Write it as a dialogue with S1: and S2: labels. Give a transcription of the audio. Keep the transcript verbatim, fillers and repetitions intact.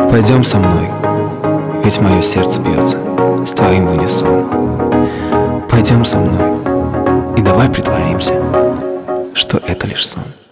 S1: Пойдем со мной, ведь мое сердце бьется с твоим в унисон. Пойдем со мной и давай притворимся, что это лишь сон.